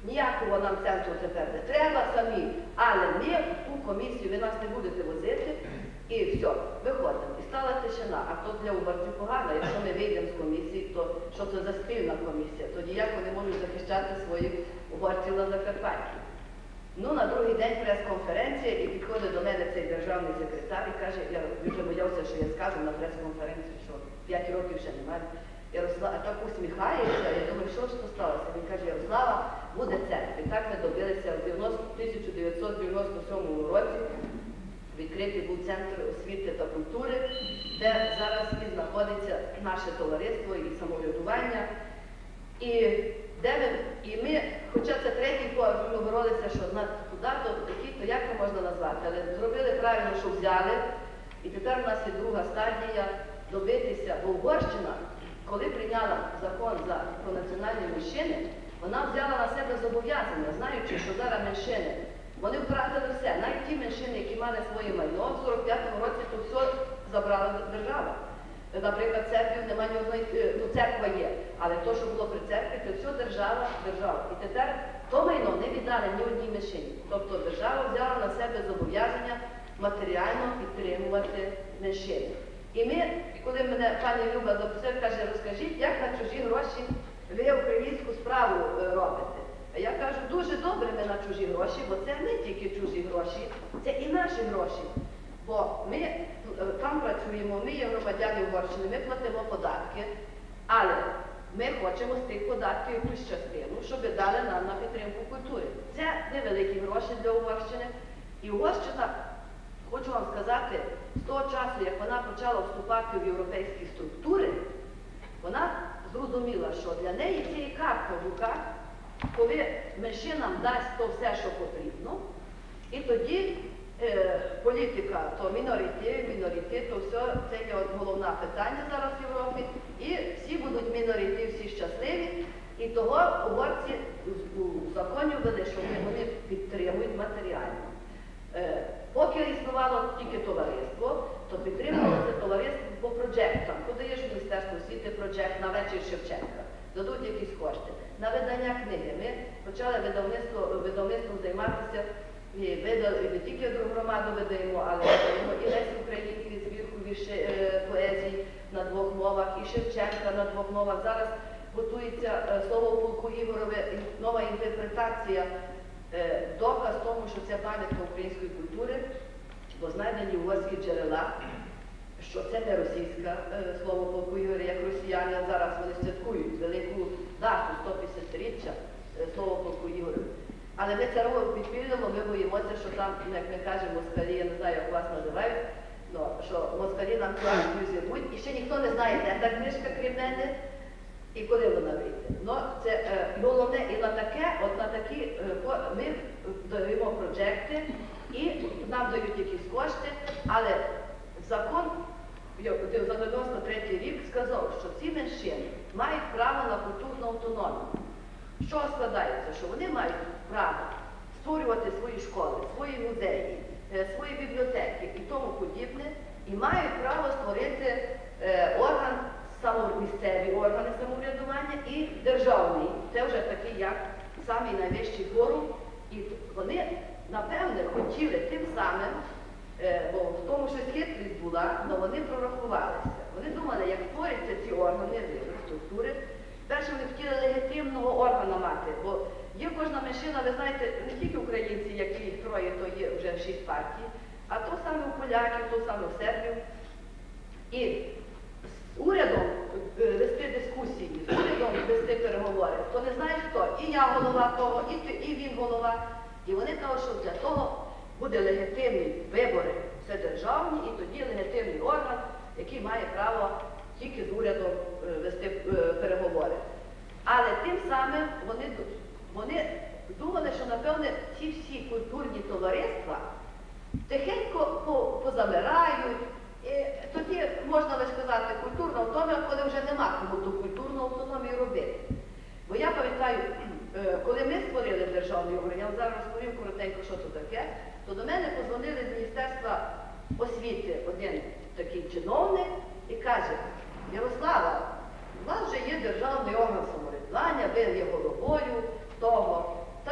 ніякого нам центру тепер не треба самі, але ми в ту комісію, ви нас не будете возити, і все, виходимо. І стала тишина. А то для Уборців погано, якщо ми вийдемо з комісії, то що це за спільна комісія? Тоді як вони можуть захищати своїх уборців на Закарпатті? Ну, на другий день прес-конференція, і підходить до мене цей державний секретар і каже, я вже боявся, що я скажу на прес-конференції, що 5 років ще немає. Ярослава так усміхається, я думаю, що ж то сталося? Він каже, Ярослава, буде центр. І так ми добилися в 1997 році. Відкритий був центр освіти та культури, де зараз і знаходиться наше товариство і самоврядування. І ми, хоча це третій поверх, ми боролися, що куди-то, то як це можна назвати, але зробили правильно, що взяли. І тепер у нас є друга стадія добитися, бо Угорщина, коли прийняла закон про національні меншини, вона взяла на себе зобов'язання, знаючи, що зараз меншини, вони втратили все. Навіть ті меншини, які мали своє майно, в 45-му році, то все забрала держава. Наприклад, церквів немає ні одної, ну церква є, але то, що було при церкві, то все держава. І тепер то майно не віддали ні одній меншині. Тобто держава взяла на себе зобов'язання матеріально підтримувати меншини. І ми, коли мене пані Люба записала, каже, розкажіть, як на чужі гроші ви українську справу робите. А я кажу, дуже добре ми на чужі гроші, бо це не тільки чужі гроші, це і наші гроші. Бо ми там працюємо, ми є громадяни Угорщини, ми платимо податки, але ми хочемо з тих податків якусь частину, щоб дали нам на підтримку культури. Це невеликі гроші для Угорщини. І Угорщина, хочу вам сказати, з того часу, як вона почала вступати в європейські структури, вона зрозуміла, що для неї це і картка в руках, коли меншинам дасть то все, що потрібно, і тоді політика, то міноритет, то все, це є головне питання зараз в Європі, і всі будуть міноритети, всі щасливі, і того угорці у законі ввели, що вони підтримують матеріально. Поки існувало тільки товариство, то підтримувалося товариство по проєктам. Подаєш в Міністерство освіти проєкт на вечір Шевченка, дадуть якісь кошти. На видання книги. Ми почали видавництвом займатися, і не тільки громаду видаємо, але видаємо і Лесі Українки, збірку поезії на 2 мовах, і Шевченка на 2 мовах. Зараз готується слово в полку Ігорове, нова інтерпретація, доказ тому, що це пам'ятка української культури, бо знайдені угорські джерела, що це не російське слово в полку Ігоря, як росіяни зараз вони святкують велику дату, 150-річчя слова в полку Ігоря. Але ми це робимо підпільно, ми боїмося, що там, як ми кажемо, москалі, я не знаю, як вас називають, що москалі нам кладуть зірвуть, і ще ніхто не знає, де та книжка, крім мене, і коли вона вийде. Це головне, і на такі ми даємо проєкти, і нам дають якісь кошти, але закон за 93 рік сказав, що ці меншини мають право на культурну автономію. Що складається? Що вони мають право створювати свої школи, свої музеї, свої бібліотеки і тому подібне, і мають право створити місцеві органи самоврядування і державний. Це вже такий, як самий найвищий форум. І вони, напевне, хотіли тим самим, бо в тому щось хитрість була, але вони прорахувалися. Вони думали, як створяться ці органи, структури, перше вони хотіли легітимного органу мати, бо є кожна меншина, ви знаєте, не тільки українці, які їх троє, то є вже 6 партій, а то саме у поляків, то саме в сербів. І з урядом вести дискусії, з урядом вести переговори, то не знає хто, і я голова того, і він голова. І вони кажуть, що для того буде легітимні вибори, це державні, і тоді легітимний орган, який має право тільки з урядом вести переговори. Але тим самим вони думали, що, напевне, ці всі культурні товариства тихенько позамирають. І тоді, можна би сказати, культурна автономія, коли вже нема кому ту культурну автономію робити. Бо я пам'ятаю, коли ми створили державний орган, я вам зараз розповім коротенько, що це таке, то до мене подзвонили з Міністерства освіти один такий чиновник і каже: Ярослава, у вас вже є державний орган самоврядування, ви є головою того,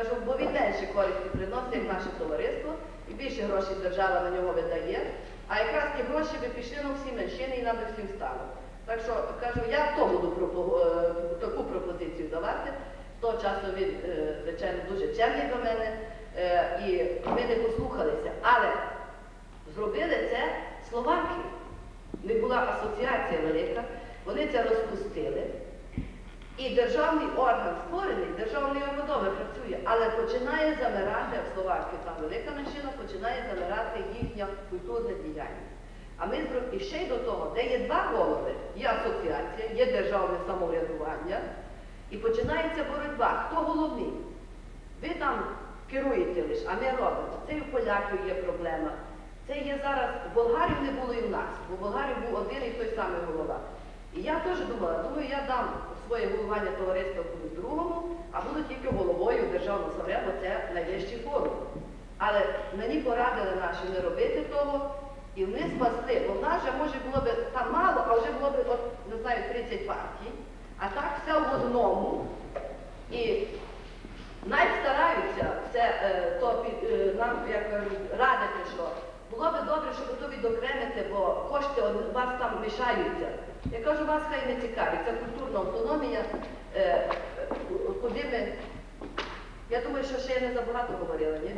Кажу, бо він менше користі приносить, як наше товариство, і більше грошей держава на нього видає, а якраз ті гроші би пішли на всі меншини і нам би всім стало. Так що, кажу, я то буду таку пропозицію давати. Того часу він, звичайно, дуже чемний до мене, і ми не послухалися. Але зробили це словаки. В них була асоціація велика, вони це розпустили. І державний орган створений, державний орган добре працює, але починає замирати, в Словакії там велика меншина, починає замирати їхня культурна діяльність. А ми і ще й до того, де є два голови, є асоціація, є державне самоврядування, і починається боротьба. Хто головний? Ви там керуєте лише, а ми робимо. Це і в поляків є проблема. Це є зараз, в Болгарії не було і в нас, бо в Болгарії був один і той самий голова. І я теж думала, я дам своє головування товариства комусь другому, а буду тільки головою державного самоврядування, бо це найвищий форум. Але мені порадили наші не робити того, і вони спасли, бо в нас вже, може, було б там мало, а вже було б, не знаю, 30 партій, а так все в одному. І навіть стараються нам, як кажуть, радити, що було б добре, щоб то відокремити, бо кошти у вас там мішаються. Я кажу, вас хай не цікавить, це культурна автономія, куди ми... Я думаю, що ще я не забагато говорила, ні?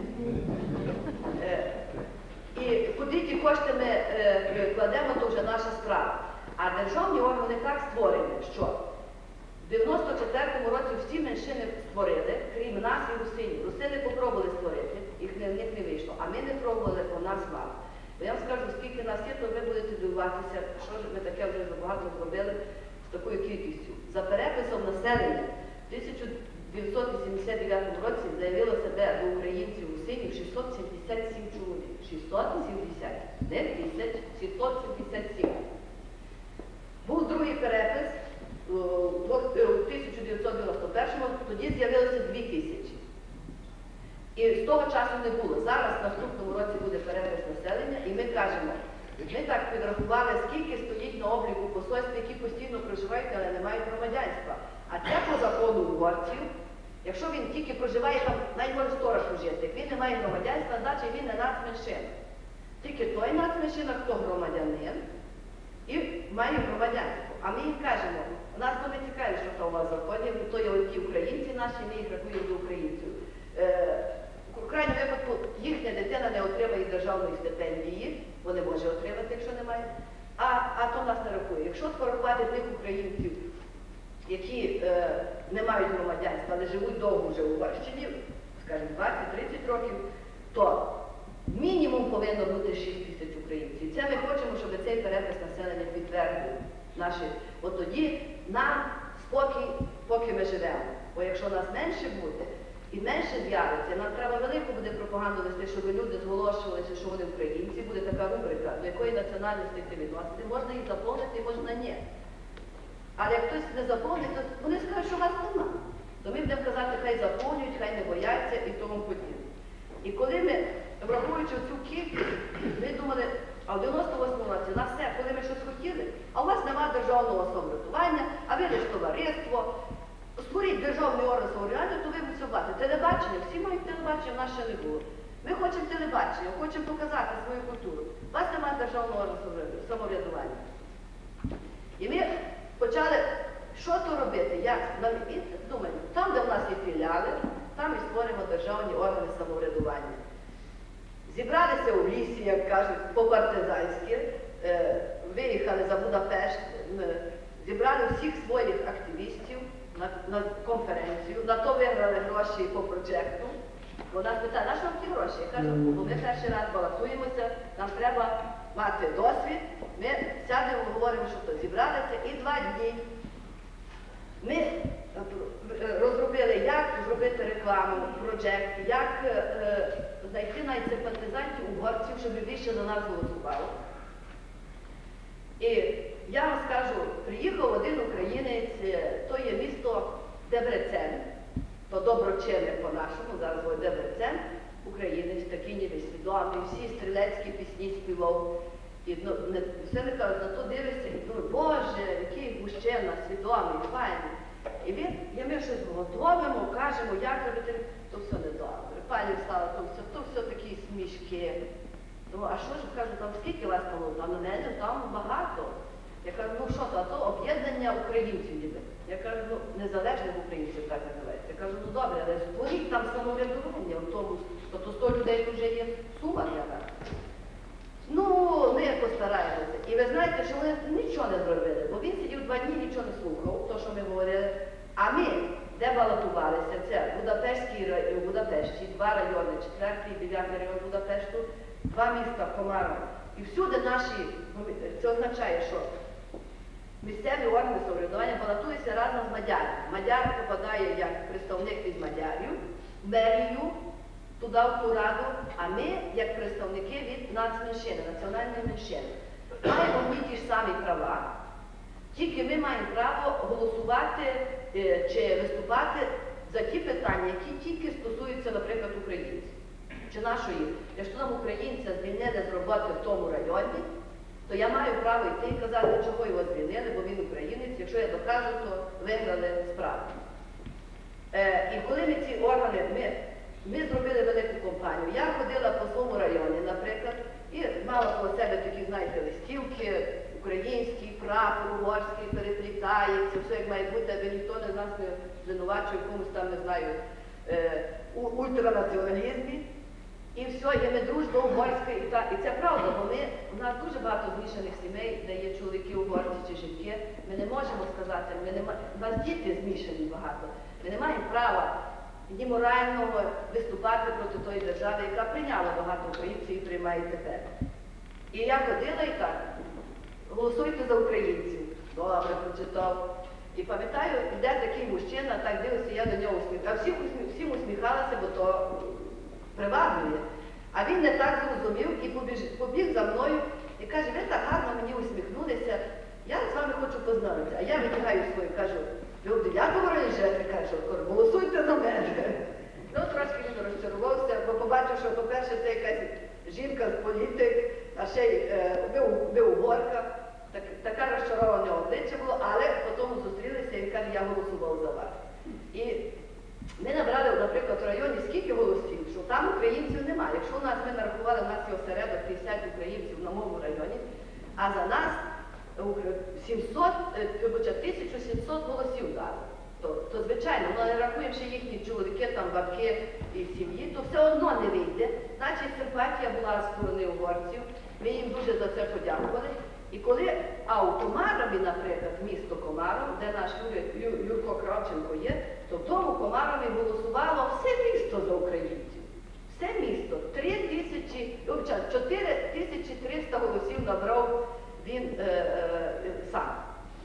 І куди ті кошти ми кладемо, то вже наша справа. А державні органи так створені, що в 94-му році всі меншини створили, крім нас і русинів. Русини попробували створити, в них не вийшло, а ми не пробували, бо нас мало. Бо я вам скажу, скільки нас є, то ви будете дивуватися, що ж ми таке вже багато зробили з такою кількістю. За переписом населення в 1989 році заявило себе до українців русинів 677 чоловік. 670, не тисяч, 677. Був другий перепис у 1991-му, тоді з'явилося 2000. І з того часу не було. Зараз, в наступному році, буде перепис населення, і ми кажемо, ми так підрахували, скільки стоїть на обліку посольств, які постійно проживають, але не мають громадянства. А це по закону угорців, якщо він тільки проживає там, навіть може сторож жити, він не має громадянства, значить він не нацменшина. Тільки той нацменшина, хто громадянин, і має громадянство. А ми їм кажемо, нас то не цікавить, що там у вас в законі, то є ті українці наші, ми їх рахуємо до українців. В крайньому випадку їхня дитина не отримає державної стипендії, бо не може отримати, якщо немає, а то нас не рахує. Якщо порахувати тих українців, які не мають громадянства, але живуть довго вже у Угорщині, скажімо, 20-30 років, то мінімум повинно бути 6 тисяч українців. Це ми хочемо, щоб цей перепис населення підтвердив. От тоді нам спокій, поки ми живемо. Бо якщо нас менше буде і менше з'явиться, нам треба велику буде пропаганду вести, щоб люди зголошувалися, що вони українці, буде така рубрика, до якої національності ти відносити. Можна їх заповнити, можна ні. Але як хтось не заповнить, то вони скажуть, що вас нема. То ми будемо казати, хай заповнюють, хай не бояться і тому подібне. І коли ми, враховуючи цю кількість, ми думали, а в 98-му році на все, коли ми щось хотіли, а у вас немає державного самоврядування, а ви лише товариство, створіть державний орган самоврядування, то ви все бачите. Телебачення, всі мають телебачення, в нас ще не було. Ми хочемо телебачення, хочемо показати свою культуру. У вас немає державного органу самоврядування. І ми почали, що то робити, як? І думаємо, там, де в нас є філіали, там і створимо державні органи самоврядування. Зібралися у лісі, як кажуть, по-партизанськи, виїхали за Будапешт, зібрали всіх своїх активістів на конференцію, на то виграли гроші по проєкту. Вона питає, на що вам ті гроші? Я кажу, бо ми перший раз балансуємося, нам треба мати досвід, ми сядемо, говоримо, що то зібралися, і 2 дні ми розробили, як зробити рекламу, проєкт, як знайти навіть симпатизантів угорців, щоб більше за нас голосувало. І я вам скажу, приїхав один українець, то є місто Дебрецен, то Доброчини по-нашому, зараз буде Дебрецен, українець, такий ніби свідомий, всі стрілецькі пісні співав. І все не кажуть, на то дивишся і думаю, Боже, який мужчина, свідомий, файний. І ми щось готовимо, кажемо, як робити, то все не мішки. Ну, а що ж, кажу, там скільки вас там? Там багато. Я кажу, ну що то, а то об'єднання українців ніби. Я кажу, ну, незалежних українців так називається. Я кажу, ну добре, але створіть там самоврядування в тому, тобто 100 людей вже є сума для нас. Ну, ми постараємося. І ви знаєте, що вони нічого не зробили, бо він сидів 2 дні, нічого не слухав, то, що ми говорили. А ми, де балотувалися, це у Будапешті, 2 райони, 4-й і 9-й район Будапешту, 2 міста Комаров. І всюди наші, це означає, що місцеві органи самоврядування балотуються разом з мадярами. Мадяр попадає як представник від мадярів, мерію, туди в ту раду, а ми, як представники від нацменшини, національної меншини, маємо одні ті ж самі права, тільки ми маємо право голосувати чи виступати за ті питання, які тільки стосуються, наприклад, українців. Чи нашої, якщо нам українця звільнили з роботи в тому районі, то я маю право йти і казати, чого його звільнили, бо він українець, якщо я докажу, то виграли справу. І коли ми ці органи, ми зробили велику кампанію. Я ходила по своєму районі, наприклад, і мала коло себе такі, знаєте, листівки, український прапор, угорський переплітається, все як має бути, аби ніхто не нас не звинувачує в комусь там, не знаю, ультранаціоналізмі. І все, є ми дружба угорська, і це правда, бо у нас дуже багато змішаних сімей, де є чоловіки угорці чи жінки. Ми не можемо сказати, у нас діти змішані багато. Ми не маємо права ні морального виступати проти тої держави, яка прийняла багато українців і приймає тепер. І я ходила і так, голосуйте за українців. Добре, прочитав. І пам'ятаю, йде такий мужчина, так дивився, я до нього усміхалася. Всім усміхалася, бо то приваблює. А він не так зрозумів і побіг за мною і каже, ви так гарно мені усміхнулися, я з вами хочу познайомитися. А я витягаю свою, кажу, ви в 9-му районі живете, кажу, голосуйте за мене. Ну, трошки він розчарувався, бо побачив, що, по-перше, це якась жінка з політик, а ще й ви угорка. Така розчароване обличчя було, але потім зустрілися і він каже, я голосував за вас. І ми набрали, наприклад, в районі скільки голосів, що там українців немає. Якщо у нас, ми нарахували, у нас є осередок 50 українців на моєму районі, а за нас 1700 голосів дали. То звичайно, ми не рахуємо ще їхні чоловіки, там, бабки і сім'ї, то все одно не вийде. Значить, симпатія була з сторони угорців, ми їм дуже за це подякували. І коли, у Комарові, наприклад, місто Комаров, де наш Юрко Кравченко є, то в тому Комарові голосувало все місто за українців. Все місто. 4300 голосів набрав він сам.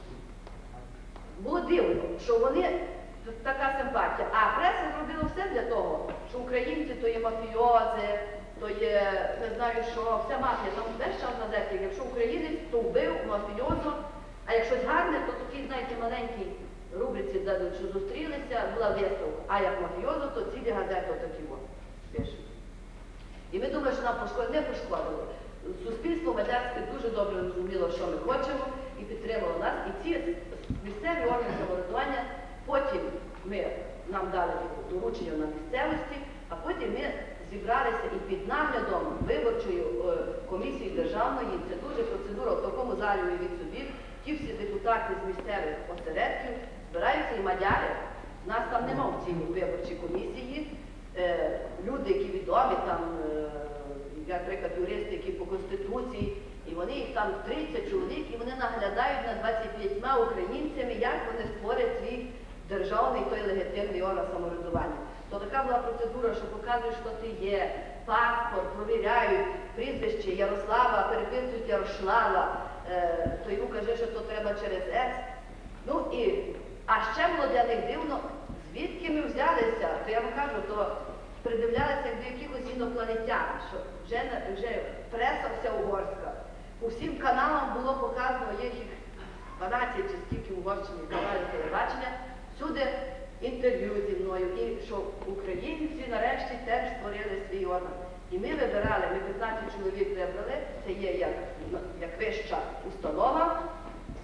Було дивно, що вони, така симпатія. А преса зробила все для того, що українці то є мафіози, то є, не знаю що, вся мафія, там весь час на декілька. Якщо українець, то вбив, мафіозу, а як щось гарне, то такий, знаєте, маленький рубриці, де що зустрілися, була виставка. А як мафіозу, то цілі газети отакі пишуть. І ми думаємо, що нам не пошкодило. Суспільство мадярське дуже добре розуміло, що ми хочемо, і підтримало нас. І ці місцеві органи самоврядування, потім нам дали доручення на місцевості, а потім ми зібралися і під наглядом виборчої комісії державної, це дуже процедура в такому залі, уявіть собі, ті всі депутати з місцевих осередків збираються і мадяри. Нас там нема в цій виборчій комісії. Люди, які відомі, там, наприклад, юристи, які по Конституції, і вони їх там 30 чоловік, і вони наглядають над 25 українцями, як вони створять свій державний той легітимний орган самоврядування. То така була процедура, що показують, що ти є, паспорт, провіряють, прізвище Ярослава, переписують Ярослава, то йому каже, що то треба через С. Ну і, а ще було для них дивно, звідки ми взялися, то я вам кажу, то придивлялися як до якихось інопланетян, що вже преса вся угорська. По всім каналам було показано, є їх 12 чи скільки угорщині каналів телебачення, всюди інтерв'ю зі мною, і що українці нарешті теж створили свій орган. І ми вибирали, ми 15 чоловік вибрали, це є як вища установа,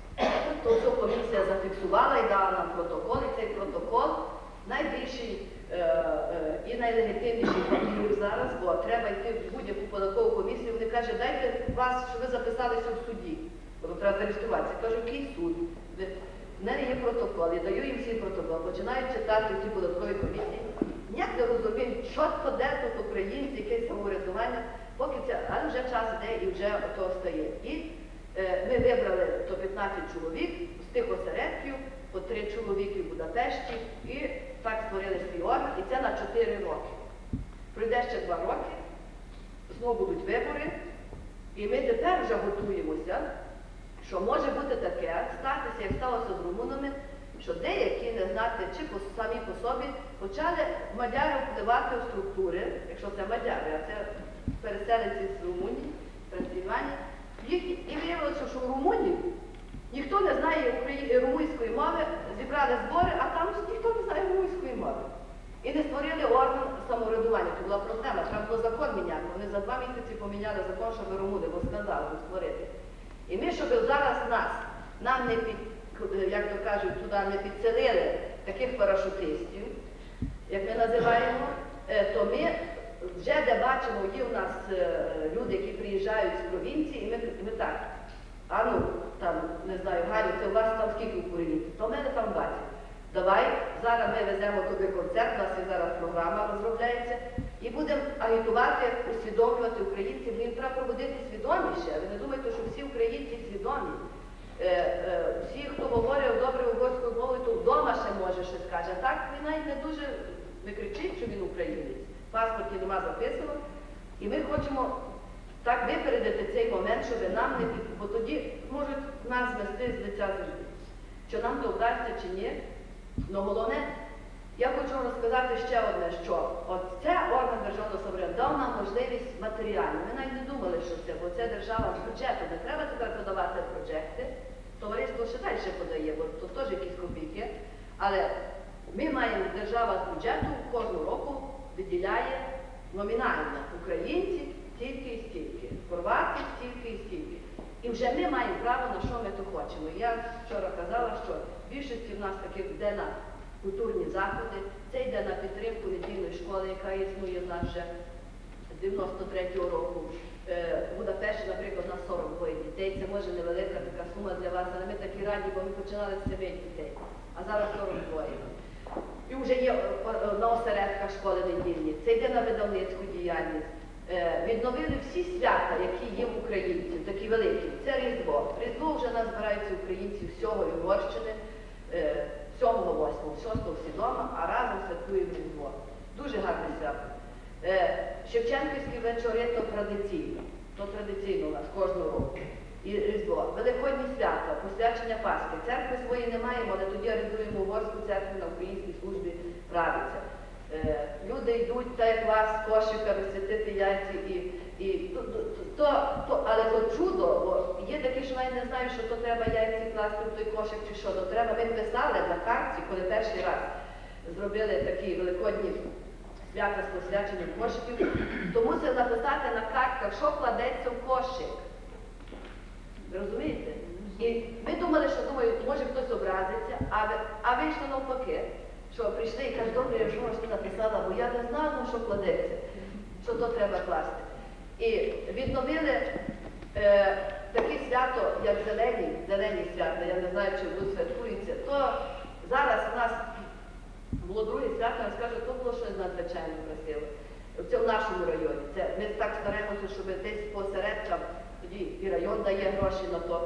то все комісія зафіксувала і дала нам протокол, і цей протокол найбільший і найлегітимніших фактів зараз, бо треба йти в будь-яку податкову комісію. Вони кажуть, дайте вас, що ви записалися в суді. Бо треба зареєструватися. Кажу, який суд? В мене є протокол, я даю їм всі протокол, починають читати в цій податковій комісії. Ніяк не розуміють, що де тут українці, якесь самоврядування, поки це, але вже час йде і вже то стає. І ми вибрали то 15 чоловік з тих осередків, по 3 чоловіки в Будапешті, і так створили свій орган, і це на 4 роки. Пройде ще 2 роки, знову будуть вибори, і ми тепер вже готуємося, що може бути таке, статися, як сталося з румунами, що деякі, не знати, чи самі по собі, почали мадяри впливати у структури, якщо це мадяри, а це переселенці з Румунії, Трансильванії, і виявилося, що в Румунії ніхто не знає румунської мови, зібрали збори, а там ніхто не знає румунської мови. І не створили орган самоврядування. Це була проблема, треба було закон міняти. Вони за 2 місяці поміняли закон, щоб румуни, бо скандал був створити. І ми, щоб зараз нам не як то кажуть, туди не підселили таких парашутистів, як ми називаємо, то ми вже де бачимо, є у нас люди, які приїжджають з провінції, і ми так, а ну, там, не знаю, Галю, це у вас там скільки українців? То в мене там 20. Давай, зараз ми веземо туди концерт, у нас і зараз програма розробляється, і будемо агітувати, усвідомлювати українців, їм треба пробудити свідоміше. Ви не думайте, що всі українці свідомі. Всі, хто говорить добре угорською мовою, то вдома ще може щось каже. А так він навіть не дуже не кричить, що він українець. В паспорті нема записано. І ми хочемо так випередити цей момент, щоб нам не під... Бо тоді можуть нас звести з лиця землі. Що нам то вдасться чи ні. Но головне, я хочу розказати ще одне, що це орган державного самоврядування дав нам можливість матеріальну. Ми навіть не думали, що це, бо це держава з бюджету. Не треба тепер подавати проєкти. Товариство ще далі подає, бо то теж якісь копійки. Але ми маємо, держава з бюджету кожного року виділяє номінально українці стільки і стільки, хорвати стільки і стільки. І вже ми маємо право на що ми то хочемо. Я вчора казала, що в більшості в нас таких йде на культурні заходи, це йде на підтримку недільної школи, яка існує в нас вже з 93-го року. В Будапешті, наприклад, на 42 дітей. Це може невелика така сума для вас, але ми такі раді, бо ми починали з 7 дітей, а зараз 42. І вже є на осередках школи недільні. Це йде на видавницьку діяльність. Відновили всі свята, які є в українців, такі великі. Це Різдво. Різдво вже нас збираються українці всього і Угорщини, 7-го, 8-го, 6-го всі дома, а разом святкуємо Різдво. Дуже гарне свято. Шевченківські вечори то традиційно. То традиційно у нас кожного року. І Різдво. Великодні свята, посвячення Пасхи. Церкви свої не маємо, але тоді орендуємо угорську церкву на українській службі правиться. Люди йдуть, так як вас, кошиками святити яйці, але то чудо, бо є такі, що навіть не знають, що то треба яйці класти в той кошик чи що, то треба. Ми писали на картці, коли перший раз зробили такі великодні свята з посвяченням кошиків, то мусили написати на картках, що кладеться в кошик. Ви розумієте? І ми думали, що може хтось образиться, а вийшло навпаки. Що прийшли і кажуть, добре, я ж ти написала, бо я не знала, що кладеться, що то треба класти. І відновили таке свято, як зелені свята, я не знаю, чи тут святкується, то зараз у нас було друге свято, я скажу, то було щось надзвичайно красиве. Це в нашому районі. Ми так стараємося, щоб десь по осередкам, тоді і район дає гроші на то.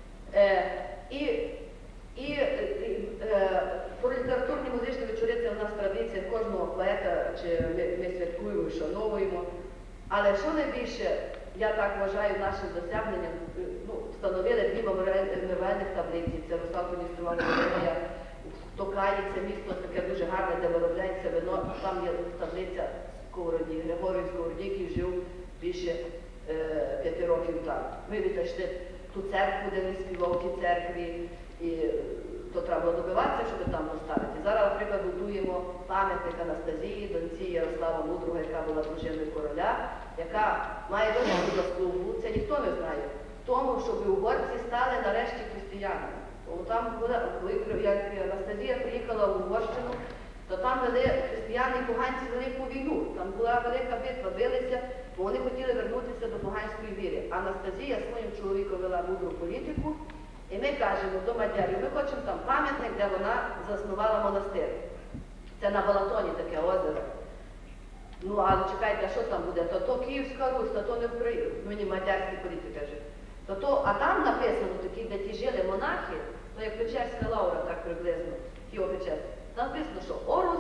І по літературній музичній вечорі це у нас традиція кожного поета, чи ми святкуємо, шановуємо. Але що найбільше, я так вважаю, нашим досягненням, встановили 2 меморіальних таблиці. Це Русалко-Дністрова галерея в Токаї, це місто таке дуже гарне, де виробляється вино. Там є таблиця Сковороді, Григорій Сковороді, який жив більше 5 років там. Ми відійшли ту церкву, де він співав в тій церкві. І то треба було добиватися, щоб там поставити. Зараз, наприклад, будуємо пам'ятник Анастазії, доньці Ярослава Мудрого, яка була дружиною короля, яка має велику заслугу, це ніхто не знає, в тому, щоб угорці стали нарешті християнами. Там, як Анастазія приїхала в Угорщину, то там вели християни і поганці велику війну, там була велика битва, билися, бо вони хотіли вернутися до поганської віри. Анастасія своїм чоловіком вела мудру політику, і ми кажемо до Мадярів, ми хочемо там пам'ятник, де вона заснувала монастир. Це на Балатоні таке озеро. Ну, але чекайте, а що там буде? То Київська Русь, то не Україна. Мені мадярські політики кажуть. А там написано такі, де ті жили монахи, то як Печерська лавра, так приблизно, Києво-Печерська. Там написано, що Орус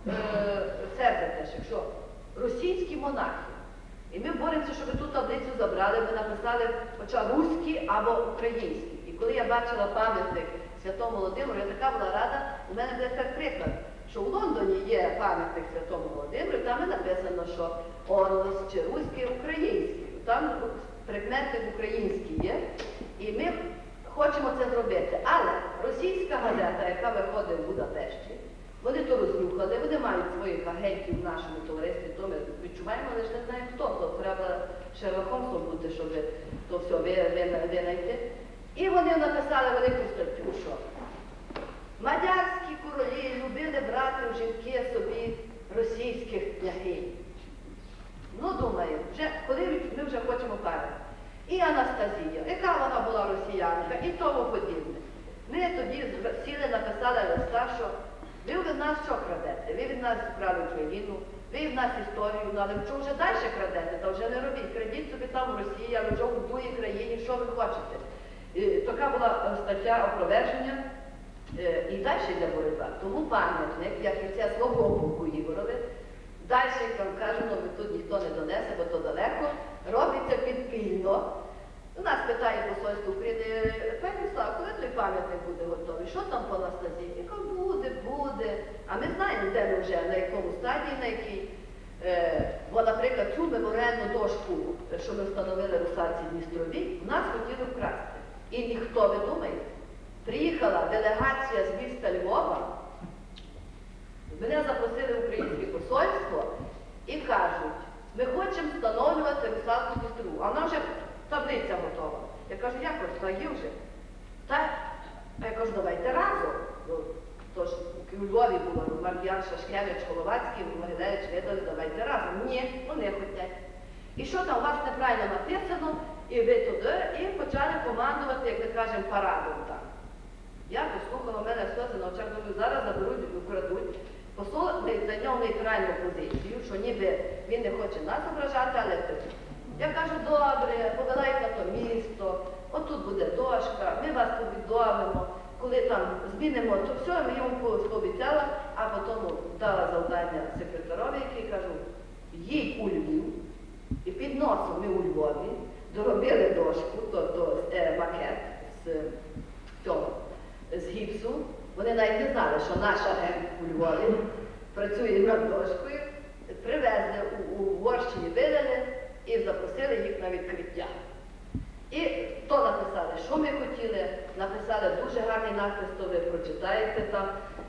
серце теж, якщо російські монахи. І ми боремося, щоб ту таблицю забрали, ми написали хоча руські або українські. І коли я бачила пам'ятник Святому Володимиру, я така була рада, у мене буде так приклад, що в Лондоні є пам'ятник Святому Володимиру, там і написано, що Орлос чи руський, український. Там прикметник український є, і ми хочемо це зробити. Але російська газета, яка виходить в Будапешті, вони то рознюхали, вони мають своїх агентів в нашому товаристві, то ми відчуваємо, але ж не знаємо хто, то треба Шерлоком Холмсом бути, щоб то все винайти. І вони написали велику статтю, що мадярські королі любили брати в жінки собі російських княгинь. Ну, думаю, коли ми вже хочемо пам'ятати. І Анастасія, яка вона була росіянка, і тому подібне. Ми тоді сіли, написали листа, що ви від нас що крадете? Ви від нас вкрали Україну, ви від нас історію, але що вже далі крадете, то вже не робіть. Крадіть собі там в Росії, але вже в другій країні, що ви хочете. Така була стаття опроверження. І далі йде боротьба. Тому пам'ятник, як і це свого боку Ігорове, далі, як вам кажу, тут ніхто не донесе, бо то далеко, робиться підпільно. Нас питає посольство України, пані Слава, коли той пам'ятник буде готовий? Що там по Анастасії? Я кажу, буде. А ми знаємо, де ми вже, на якому стадії, на якій. Бо, наприклад, цю меморіальну дошку, що ми встановили в Русаці Дністрові, в нас хотіли вкрасти. І ніхто, ви думаєте, приїхала делегація з міста Львова, мене запросили в українське посольство і кажуть, ми хочемо встановлювати Русалку Дністрову. А вона вже таблиця готова. Я кажу, як ось, та є вже. А я кажу, давайте разом. Тож у Львові було Мар'ян Шашкевич, Головацький, Могилевич, видали, давайте разом. Ні, вони хотять. І що там у вас неправильно написано, і ви туди, і почали командувати, як ми кажемо, парадом там. Я послухала, в мене сльози на очах, думаю, зараз заберуть, украдуть. Посол зайняв нейтральну позицію, що ніби він не хоче нас ображати, але я кажу, добре, повела їх на то місто, отут буде дошка, ми вас повідомимо, коли там змінимо, то все, я йому пообіцяла, а потім дала завдання секретарові, який кажу, їй у Львів, і під носом ми у Львові доробили дошку, тобто макет з гіпсу. Вони навіть не знали, що наш агент у Львові працює над дошкою, привезли у Угорщині, видали і запросили їх на відкриття. І то написали, що ми хотіли, написали дуже гарний надпис, то ви прочитаєте там.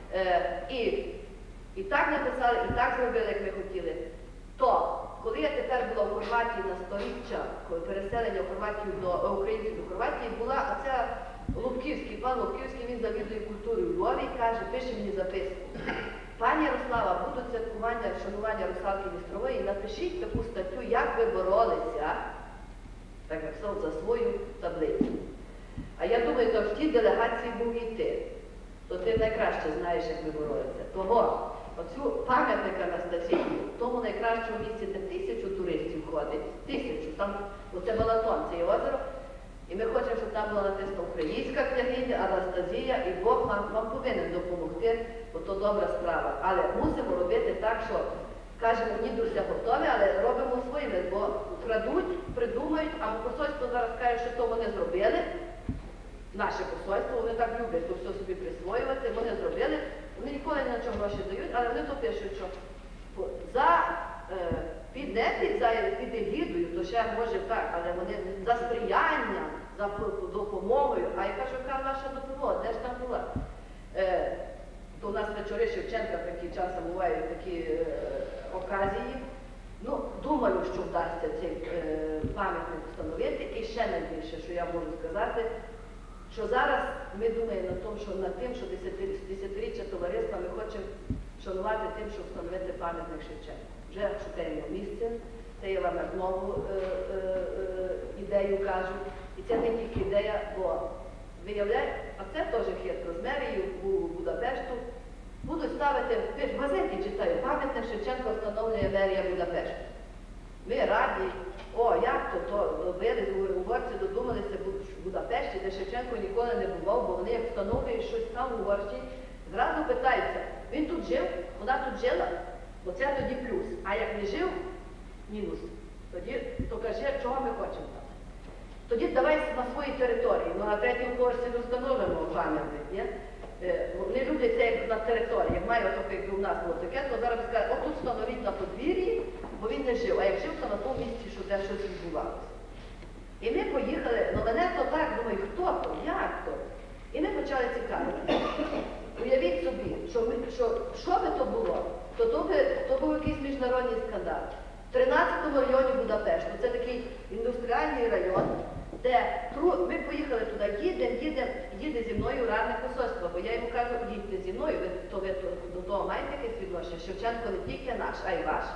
І так написали, і так зробили, як ми хотіли. То, коли я тепер була в Хорватії на сторіччя, коли переселення українців до Хорватії, була оця Лубківський, пан Лубківський, він завідує культурою у Львові і каже, пише мені записку. Пані Ярослава, будуть святкування, вшанування Русалки Дністрової, напишіть таку статтю, як ви боролися, так як сон, за свою таблицю. А я думаю, то в тій делегації був і ти. То ти найкраще знаєш, як ви боролися. Того, оцю пам'ятник Анастасії, в тому найкращому місці, де 1000 туристів ходить, 1000, там, оце Балатон, це є озеро, і ми хочемо, щоб там була написана українська княгиня, Анастасія, і Бог вам повинен допомогти, бо то добра справа. Але мусимо робити так, що кажемо, ні, друзі, готові, але робимо своїми, бо крадуть, придумають, або посольство зараз каже, що то вони зробили, наше посольство, вони так люблять то все собі присвоювати, вони зробили, вони ніколи ні на чому гроші дають, але вони то пишуть, що під егідою, то ще може так, але вони за сприяння, за допомогою, а я кажу, яка ваша допомога, де ж там була? То у нас вечори Шевченка такі часом бувають такі оказії. Ну, думаю, що вдасться цей пам'ятник встановити. І ще найбільше, що я можу сказати, що зараз ми думаємо над тим, що десятиріччя товариства ми хочемо шанувати тим, щоб встановити пам'ятник Шевченку. Вже шукаємо місце, це я вам як нову ідею кажу. І це не тільки ідея, бо виявляє, а це теж хитро, з мерією у Будапешту будуть ставити, ви ж в газеті читаю, пам'ятник Шевченка встановлює мерія Будапешту. Ми раді, як то угорці додумалися в Будапешті, де Шевченко ніколи не бував, бо вони як встановлюють щось там в Угорщині, зразу питаються, він тут жив, вона тут жила, оце тоді плюс. А як не жив, мінус. Тоді, то каже, чого ми хочемо там. Тоді давай на своїй території, на третьому поверсі не встановимо пам'ятник, ні? Вони люблять це як на території, як має отаке, як у нас було таке, то зараз скажуть, отут встановіть на подвір'ї, бо він не жив, а як жив, то на тому місці, що де щось відбувалося. І ми поїхали, мене то так, думаю, хто то, як то? І ми почали цікавитися. Уявіть собі, що би то було, то був якийсь міжнародний скандал. В 13-му районі Будапешту, це такий індустріальний район, де ми поїхали туди, їде зі мною радник посольства, бо я йому кажу, їдьте зі мною, ви до того маєте якесь відношення, Шевченко не тільки наш, а й ваш.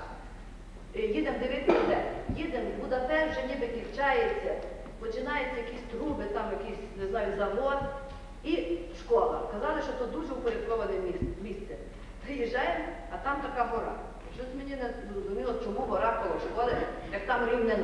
Їдемо дивитися, де. Їдемо, Будапешт вже ніби ківчається, починаються якісь труби, там якийсь, не знаю, завод і школа. Казали, що це дуже упорядковане місце. Приїжджаємо, а там така гора. Щось мені не зрозуміло, чому гора коло школи, як там рівнина.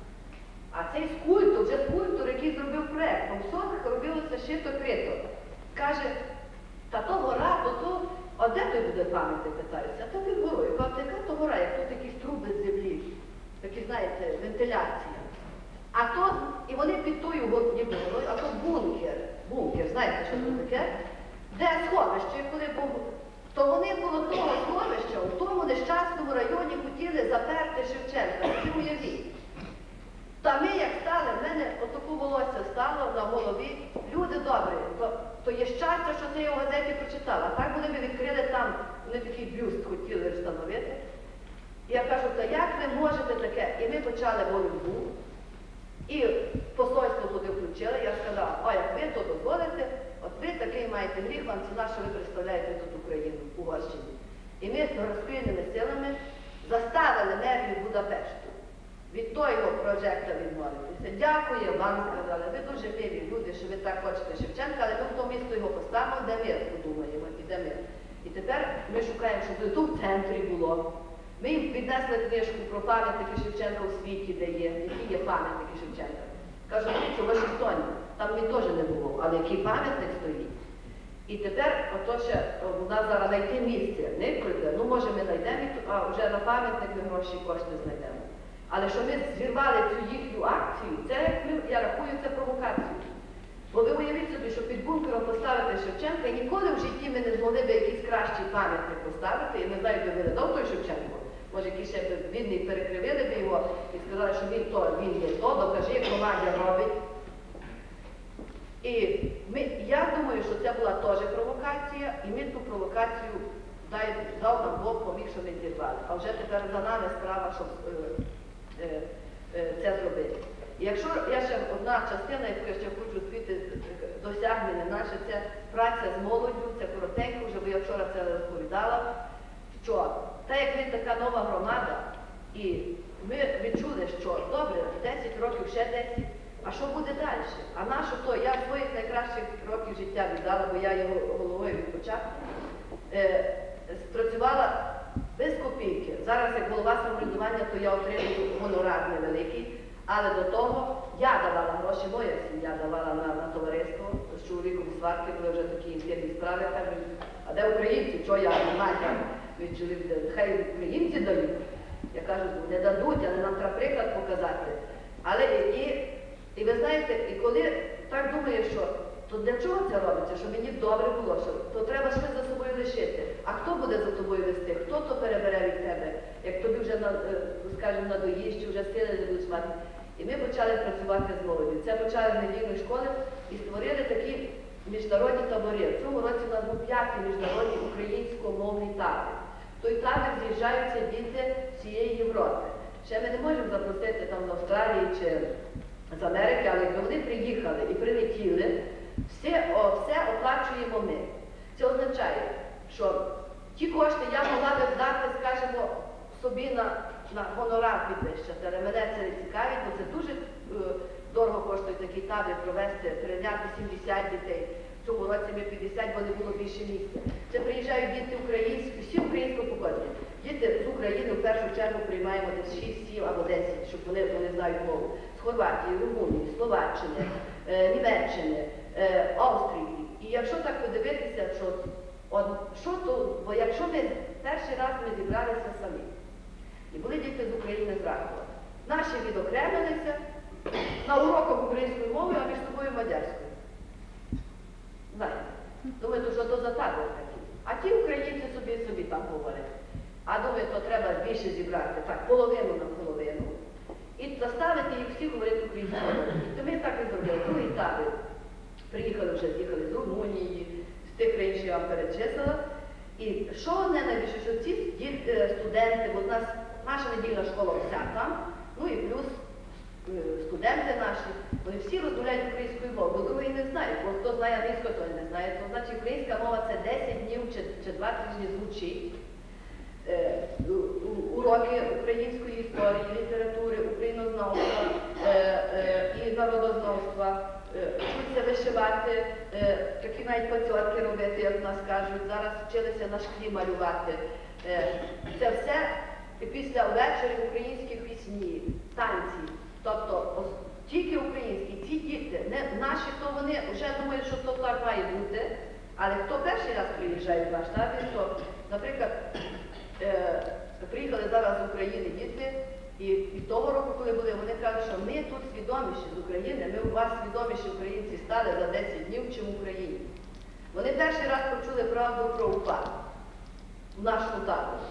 А цей скульптор, який зробив проєкт, по всіх робилося шито-крито. Каже, та то гора, а де той буде пам'ятник, питаюся? А то під горою. Кажуть, яка то гора, як тут якісь труби з землі, такі, знаєте, вентиляція. А то, і вони під тою горою, а то бункер, знаєте, що це таке? Де сховище, коли був, то вони коло того сховища, в тому нещасному районі хотіли заперти Шевченка, ви уявіть. Та ми як стали, в мене отаку волосся стало на голові, люди добрі, то є щастя, що це я в газеті прочитала. Так вони би відкрили там, вони такий бюст хотіли встановити. І я кажу, та як ви можете таке? І ми почали боротьбу, і посольство туди включили, я сказала, як ви то дозволите, от ви такий маєте гріх, вам ціна, що ви представляєте тут Україну, Угорщині. І ми розпільними силами заставили мерію Будапешту від того прожекта відмовитися. Дякую вам, сказали, ви дуже милі люди, що ви так хочете Шевченка, але ми в то місто його поставимо, де ми подумаємо, і де ми. І тепер ми шукаємо, щоб тут в центрі було. Ми їм віднесли книжку про пам'ятники Шевченка у світі, де є, які є пам'ятники Шевченка. Кажуть, що в Вашингтоні, там він теж не було, але який пам'ятник стоїть. І тепер, у нас зараз знайти місце, не прийде, може ми знайдемо, а вже на пам'ятник ми гроші кошти знайдемо. Але що ми зірвали цю їхню акцію, я рахую, це провокацію. Бо ви уявіть собі, що під бункером поставити Шевченка, і ніколи в житті ми не змогли б якийсь кращий пам'ятник поставити, і не знаю, би виглядав той Шевченко. Може, якийсь ще бідний перекривили б його і сказали, що він є то, докажи, як команда робить. І я думаю, що це була теж провокація, і ми ту провокацію дав нам Бог, поміг, що ми зірвали. А вже тепер за нами справа, щоб це зробити. І якщо я ще одна частина, яку я ще хочу звідти досягнення наше, це праця з молоддю, це коротенько, вже бо я вчора це розповідала, що так як ми така нова громада, і ми відчули, що добре, 10 років, ще 10, а що буде далі? А наше то, я своїх найкращих років життя віддала, бо я його головою від початку, спрацювала без копійки. Зараз, як голова самоврядування, то я отримую гонорар невеликий, але до того я давала гроші, моя сім'я давала на товариство з чоловіком сварки, коли вже такі інтимні справи, кажуть, а де українці, що я не маю від чоловіка, хай українці дають. Я кажу, не дадуть, але нам треба приклад показати. Але і ви знаєте, і коли так думаєш, що то для чого це робиться, щоб мені добре було, що то треба щось за собою лишити. А хто буде за тобою вести? Хто то перебере від тебе? Як тобі вже, скажімо, надоїсть, чи вже сили не будуть мати. І ми почали працювати з молоддю. Це почали з недільної школи і створили такі міжнародні табори. В цьому році у нас був 5-й міжнародний українсько-мовний табір. В той табір з'їжджаються діти всієї Європи. Ще ми не можемо запросити там з Австралії чи з Америки, але якби вони приїхали і прилетіли, все оплачуємо ми. Це означає, що ті кошти я могла би дати, скажімо, собі на гонорар підвищити, але мене це не цікавить, бо це дуже дорого коштує такий табір провести, прийняти 70 дітей. В цьому році ми 50, бо не було більше місця. Це приїжджають діти українські, всі українського походження. Діти з України в першу чергу приймаємо десь 6, 7 або 10, щоб вони знають мову. З Хорватії, Румунії, Словаччини, Німеччини, Австрії. І якщо так подивитися, бо якщо ми перший раз ми зібралися самі, і були діти з України з Рахова, наші відокремилися на уроках української мови, а між собою мадярською. Знаєте, думаєте, що то за табір такий. А ті українці собі там говорять. А думаю, то треба більше зібрати, так, половину на половину. І заставити їх всіх говорити українською мовою. То ми так і зробили. Другий табір. Приїхали з'їхали з Румунії, з тих країн, що я вам перечислила. І що найбільше, що ці студенти, бо наша недільна школа вся там, ну і плюс студенти наші, вони всі розмовляють українською мовою, бо другий не знають, бо хто знає англійську, той не знає. То значить українська мова це 10 днів чи 2 тижні звучить. Уроки української історії, літератури, українознавства і народознавства, вчуться вишивати, такі навіть пацьотки робити, як в нас кажуть, зараз вчилися на шклі малювати. Це все після ввечері українські пісні, танці, тобто тільки українські, ці діти, не наші, то вони вже думають, що то так має бути, але хто перший раз приїжджає в наш табір, то, наприклад, приїхали зараз з України діти, і того року, коли були, вони кажуть, що ми тут свідоміші з України, ми у вас свідоміші українці стали за 10 днів, чим в Україні. Вони перший раз почули правду про УПА в нашому таборі.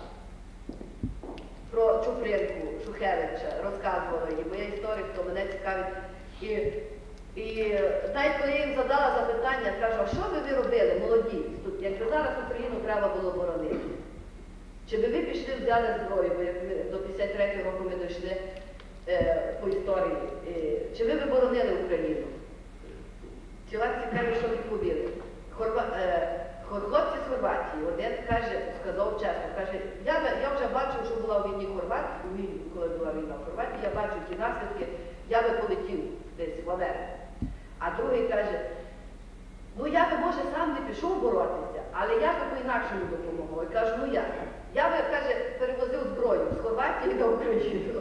Про Чупринку, Шухевича, розказувала їм, бо я історик, то мене цікавить. І навіть коли я їм задала запитання, кажу, а що би ви робили, молоді, якби зараз Україну треба було боронити? Чи би ви пішли, взяли зброю, бо як ми до 53-го року ми дійшли по історії, чи ви боронили Україну? Чи вас цікаві, що відповіли? Хлопці з Хорватії, один сказав чесно, каже, я вже бачив, що була в війні Хорватії, коли була війна в Хорватії, я бачу ті наслідки, я би полетів десь в Америку. А другий каже, ну я би, може, сам не пішов боротися, але я би по-інакшому допомогла. І кажу, ну як? Я би, каже, перевозив зброю з Хорватії на Україну.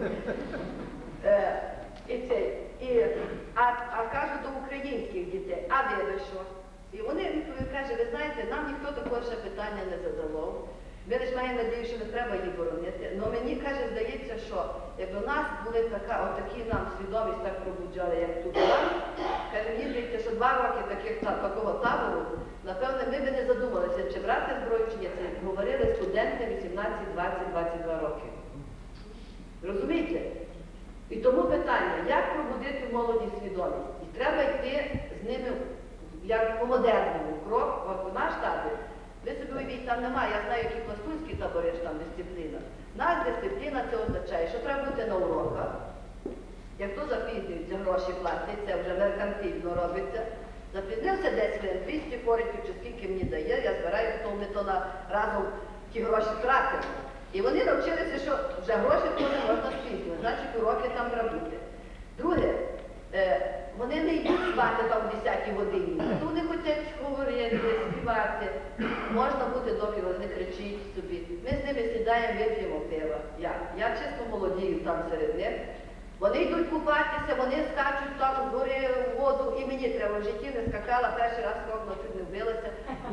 А кажу до українських дітей, а ви що? І вони кажуть, ви знаєте, нам ніхто такого ще питання не задавав. Ми лише маємо надію, що не треба її боронити. Але мені, каже, здається, що якби у нас були отакі нам свідомість так пробуджали, як тут у нас, каже, мені здається, що 2 роки такого табору, напевне, ми б не задумалися, чи брати зброю, чи ні. Це говорили студенти 18, 20, 22 роки. Розумієте? І тому питання, як пробудити в молоді свідомість? І треба йти з ними як по модерному крок, от у наш табір. Ви собі уявіть, там немає, я знаю, які пластунські табори, що там дисципліна. Нас дисципліна це означає, що треба бути на уроках. Як хто запізнюється, гроші платить, це вже меркантильно робиться. Запізнився 10 хвилин, 200 фориків, чи скільки мені дає, я збираю, хто ми то разом ті гроші тратимо. І вони навчилися, що вже гроші то не можна спізнювати, значить уроки там треба бути. Друге, вони не йдуть спати там в 10-й годині, то вони хочуть говорити, співати. Можна бути доки вони кричать собі. Ми з ними сідаємо, вип'ємо пива. Я чисто молодію там серед них. Вони йдуть купатися, вони скачуть там з гори в воду, і мені треба в житті не скакала, перший раз скокнула, чуть не вбилася.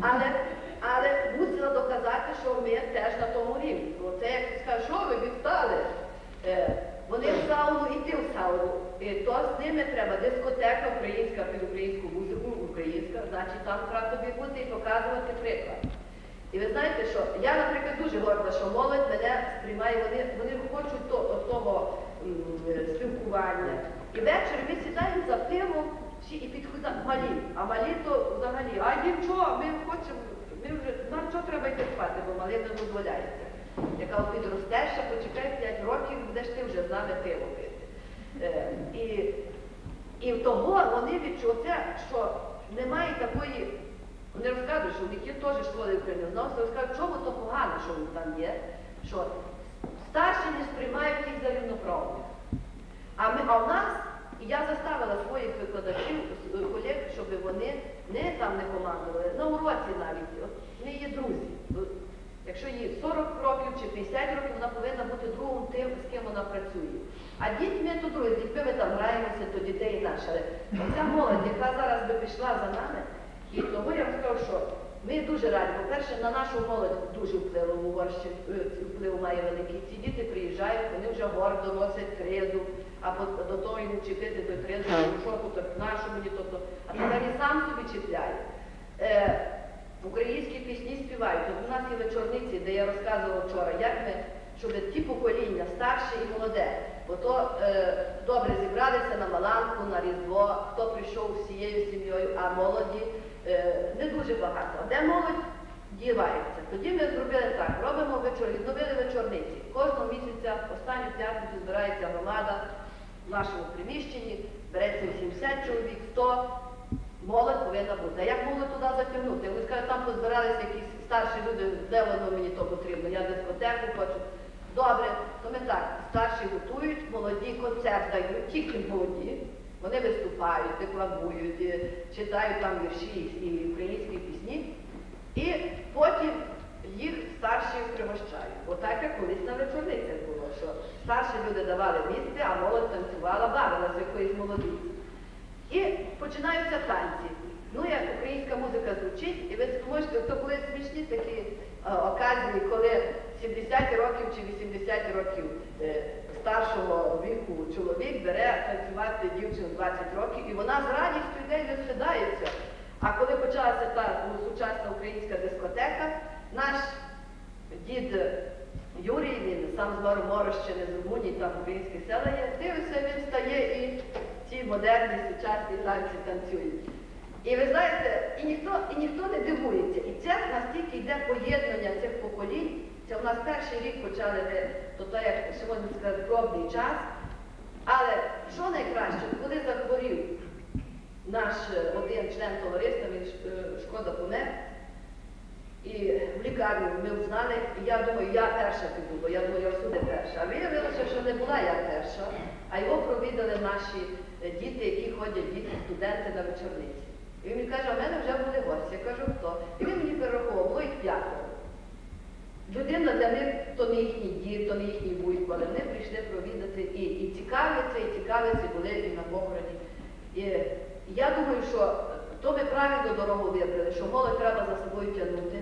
Але мусила доказати, що ми теж на тому рівні. Оце як ти скажеш, що ви відстали? Вони в сауну, і ти в сауну. То з ними треба дискотека, українська, під українську музику, українська, значить там треба тобі бути і показувати приклад. І ви знаєте, що я, наприклад, дуже горда, що молодь мене сприймає, вони хочуть того спілкування. І ввечері ми сідаємо за пивом всі і підходять малі. А малі то взагалі, а нічого, ми хочемо, нам що треба йти спати, бо малі не дозволяється. Яка підростеш, а почекай 5 років, будеш ти вже з нами пиво пити. І того вони відчуття, що немає такої Вони розказують, що в них є теж школи українознавства, розказують, чому то погано, що в них там є, що старші не сприймають їх за рівноправних. А в нас, і я заставила своїх викладачів, колег, щоб вони там не командували, на уроці навіть, вони є друзі. Якщо їй 40 років чи 50 років, вона повинна бути другом тим, з ким вона працює. А дітьми то друге, з дітьми ми там граємося, то дітей наші. Але ця молодь, яка зараз би пішла за нами, і того я вам скажу, що ми дуже раді. По-перше, на нашу молодь дуже вплив в Угорщині, вплив має великий. Ці діти приїжджають, вони вже гордо носять кризу, а до того їм чіпити той кризу, що тут нашу мені, тобто, а тепер і сам собі чіпляє. Українські пісні співають. От у нас є вечорниці, де я розказувала вчора, як ми, щоб ті покоління, старше і молоде, бо то добре зібралися на Маланку, на Різдво, хто прийшов всією сім'єю, а молоді не дуже багато. А де молодь дівається? Тоді ми зробили так, робимо відновили вечорниці. Кожного місяця, останню п'ятницю збирається громада в нашому приміщенні, береться 80 чоловік, 100. Молодь повинна бути. А як молодь туди затягнути? Вони скажуть, там позбиралися якісь старші люди, де воно мені то потрібно, я дискотеку хочу. Добре, то ми так, старші готують, молоді концерт дають, тільки молоді. Вони виступають, декламують, читають там вірші і українські пісні. І потім їх старші пригощають. Отак, як колись на вечорницях було, що старші люди давали місце, а молодь танцювала, бавилася якоїсь молодиці. І починаються танці. Ну, як українська музика звучить, і ви можете, то були смішні такі оказії, коли 70 років чи 80 років старшого віку чоловік бере танцювати дівчину 20 років, і вона з радістю йде і розглядається. А коли почалася та сучасна українська дискотека, наш дід Юрій, він сам з Марморощини, з Румунії, там українські села є, дивиться, він стає і ці модерні, сучасні танці танцюють. І ви знаєте, і ніхто не дивується. І це настільки йде поєднання цих поколінь. Це у нас перший рік почали, то як ще можна сказати, пробний час. Але що найкраще, коли захворів наш один член товариства, він шкода помер, і в лікарню ми узнали, і я думаю, я перша піду, бо я думаю, я всюди перша. А виявилося, що не була я перша, а його провідали наші діти, які ходять, діти, студенти на вечорниці. І він мені каже, а в мене вже були гості. Я кажу, хто? І він мені перерахував, було їх 5. Людина для них, то не їхній дід, то не їхній вуйко, але вони прийшли провідати і цікавляться, були і на похороні. І я думаю, що то ми правильно дорогу вибрали, що молодь треба за собою тягнути.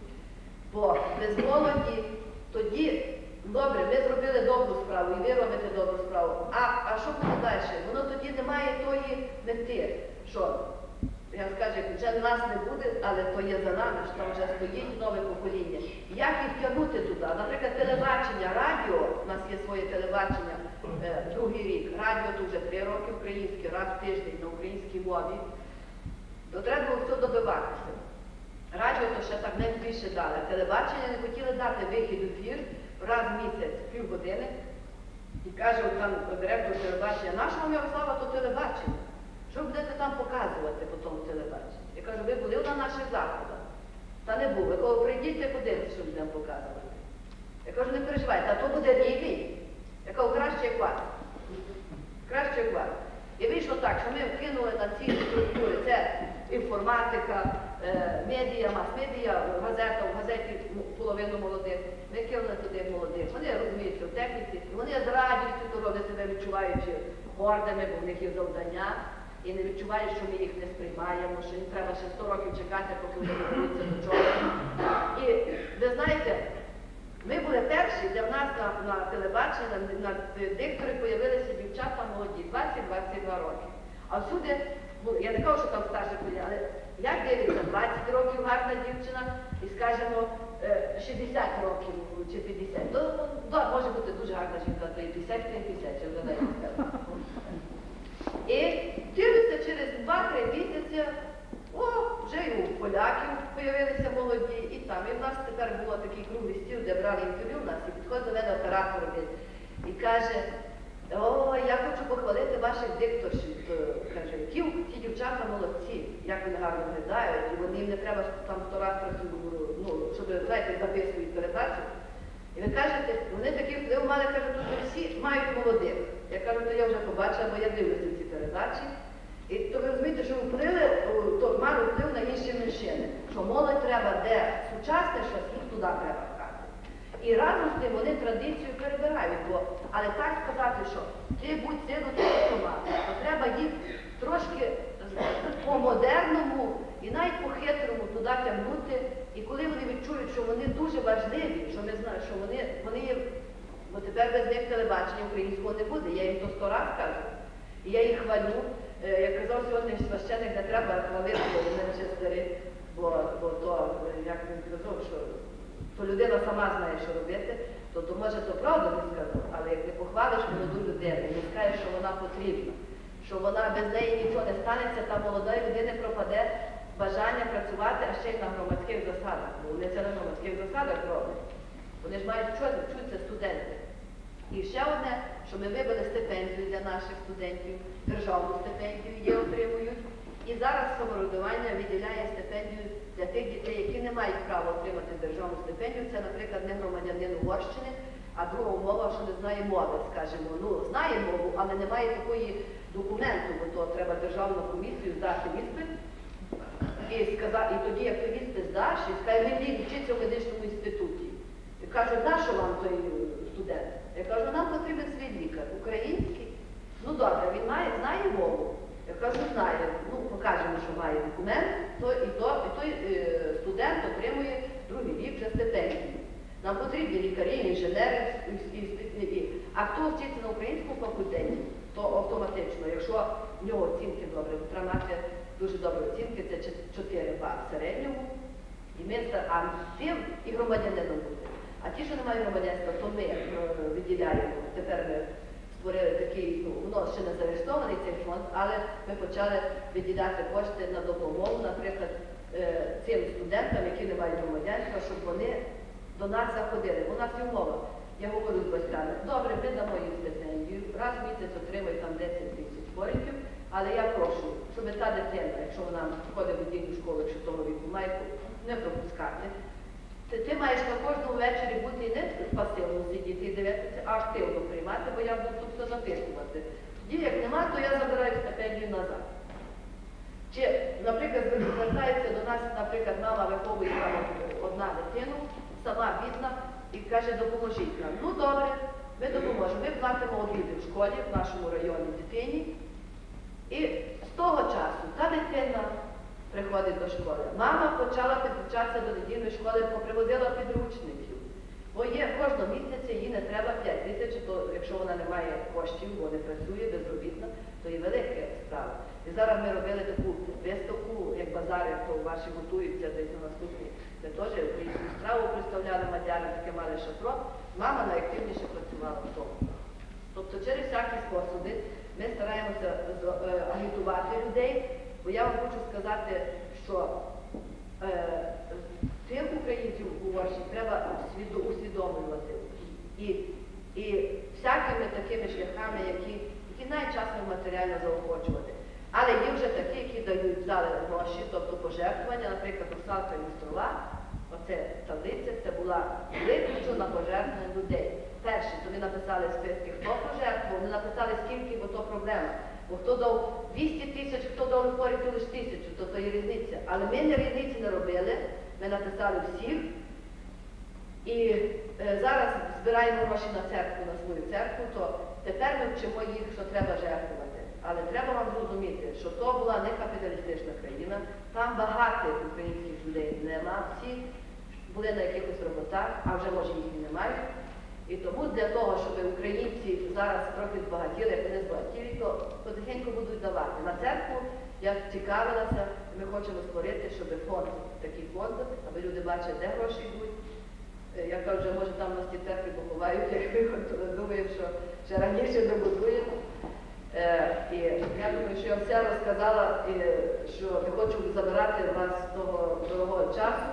Бо без молоді тоді, добре, ми зробили добру справу, і ви робите добру справу. А що буде далі? Воно тоді немає тої мети, що, я скажу, вже нас не буде, але то є за нами, що там вже стоїть нове покоління. Як їх тягнути туди? Наприклад, телебачення, радіо, у нас є своє телебачення, другий рік. Радіо то вже 3 роки українське, раз в тиждень на українській мові. То треба було все добиватися. Радіо то ще так не більше дали. Телебачення не хотіли дати вихід у ефір раз в місяць, півгодини. І каже там директор телебачення, нашого Мирослава то телебачення. Що будете там показувати по тому телебаченню? Я кажу, ви були на наших заходах? Та не було. Я кажу, прийдіть подивитися, що будемо показувати. Я кажу, не переживайте, а то буде рівень. Я кажу, краще як вас. Краще як вас. І вийшло так, що ми вкинули на ці структури. Це інформатика, медіа, мас-медіа, газета, в газеті половину молодих. Ми кинули туди молодих. Вони розуміються в техніці, і вони з радістю то роблять себе відчуваючи гордими, бо в них є завдання. І не відчувають, що ми їх не сприймаємо, що їм треба ще 100 років чекати, поки вони доберуться до чого. І ви знаєте, ми були перші, де в нас на телебаченні, на дикторі з'явилися дівчата молоді, 20-22 роки. А всюди, я не кажу, що там старші були, але як дивиться, 20 років гарна дівчина і, скажімо, 60 років чи 50. То може бути дуже гарна жінка, то і 50, і 50, я вже навіть сказала. І дивиться через 2-3 місяці, вже і у поляків з'явилися молоді, і там. І в нас тепер було такий круглий стіл, де брали інтерв'ю в нас, і підходить до мене оператор і каже, я хочу похвалити ваших дикторшів. Каже, які ті дівчата молодці, як вони гарно виглядають, і вони не не треба там 100 разів ну, щоб, знаєте, записують передачу. І ви кажете, вони такий вплив мали, кажуть, тут всі мають молодих. Я кажу, то я вже побачила, бо я дивлюся ці передачі. І то ви розумієте, що то мали вплив на інші меншини. Що молодь треба, де сучасне щось, їх туди треба вкати. І разом з тим вони традицію перебирають. Але так сказати, що ти будь сину, ти автомати, то треба їх трошки по-модерному і навіть по-хитрому туди тягнути. І коли вони відчують, що вони дуже важливі, що ми знаємо, що вони є, бо тепер без них телебачення українського не буде, я їм то 100 раз кажу. І я їх хвалю. Як казав сьогодні священик, не треба хвалити, бо вони вже старі, бо то, як він казав, що то людина сама знає, що робити, то може то правду не сказав, але як не похвалиш молоду людину, не скажеш, що вона потрібна, що вона без неї нічого не станеться, та молодої людини пропаде бажання працювати, а ще й на громадських засадах. Бо вони це на громадських засадах роблять. Вони ж мають вчитися студенти. І ще одне, що ми вибили стипендію для наших студентів, державну стипендію її отримують. І зараз самоврядування виділяє стипендію для тих дітей, які не мають права отримати державну стипендію. Це, наприклад, не громадянин Угорщини, а друга умова, що не знає мови, скажімо. Ну, знає мову, але не має такої документу, бо то треба державну комісію здати іспит. І тоді, як той іспит здаш, і скаже, він вчиться в медичному інституті. І кажуть, нащо вам той студент? Я кажу, нам потрібен свій лікар, український. Ну добре, він знає мову. Я кажу, знає. Ну, покажемо, що має документ, і той студент отримує другий рік вже стипендію. Нам потрібні лікарі, інженери, а хто вчиться на українському факультеті, то автоматично, якщо в нього оцінки добре, треба мати дуже добрі оцінки, це 4 бали в середньому, а тим і громадянином буде. А ті, що не мають громадянства, то ми виділяємо. Тепер ми створили такий, ну, воно ще не зареєстрований цей фонд, але ми почали виділяти кошти на допомогу, наприклад, цим студентам, які не мають громадянства, щоб вони до нас заходили. У нас є умова. Я говорю з батьками, добре, ми дамо їм стипендію, раз в місяць отримує там 10 тисяч форинтів, але я прошу, щоб та дитина, якщо вона ходить в дитячу школу, якщо того віку, має не пропускати. Ти маєш на кожному вечорі бути не пасивно сидіти і дивитися, а активно приймати, бо я буду тут все записувати. Тоді, як нема, то я забираю стипендію назад. Чи, наприклад, звертається до нас, наприклад, мама виховує одна дитину, сама бідна, і каже, допоможіть нам. Ну добре, ми допоможемо. Ми платимо обіди в школі, в нашому районі дитині. І з того часу та дитина приходить до школи. Мама почала підключатися до дитячої школи, поприводила підручників. Бо є кожного місяця, їй не треба 5 тисяч, то якщо вона не має коштів, бо не працює, безробітна, то є велика справа. І зараз ми робили таку виставку, як базари, то ваші готуються десь на наступні. Ми теж українську справу представляли, мадяри, таке мали шатро. Мама найактивніше працювала в тому. Тобто через всякі способи ми стараємося агітувати людей. Бо я вам хочу сказати, що тих українців у Угорщині треба усвідомлювати. І всякими такими шляхами, які навіть часом матеріально заохочувати. Але є вже такі, які дають зали гроші, тобто пожертвування, наприклад, Русалка і Острова, оце таблиця, це була виключно на пожертвування людей. Перші, то ми написали списки, хто пожертвував, ми написали скільки, бо то проблема. Бо хто дав 200 тисяч, хто дав хворити лише 1000, то є різниця. Але ми не різниці не робили, ми написали всіх. І зараз збираємо гроші на церкву, на свою церкву, то тепер ми вчимо їх, що треба жертвувати. Але треба вам зрозуміти, що то була не капіталістична країна, там багатих українських людей нема, всі були на якихось роботах, а вже може їх і немає. І тому для того, щоб українці зараз трохи збагатіли, як вони збагатіли, то потихеньку будуть давати. На церкву я цікавилася, ми хочемо створити, щоб фонд, такий фонд, аби люди бачили, де гроші йдуть. Я кажу, вже може там нас ті церкви поховають, як ми думаємо, що ще раніше добудуємо. І я думаю, що я все розказала, що не хочу забирати вас з того дорогого часу.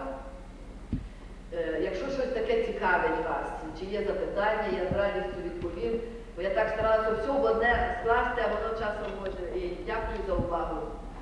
Якщо щось таке цікавить вас, чи є запитання, я з радістю відповім. Бо я так старалася все в одне скласти, а воно часом може. І дякую за увагу.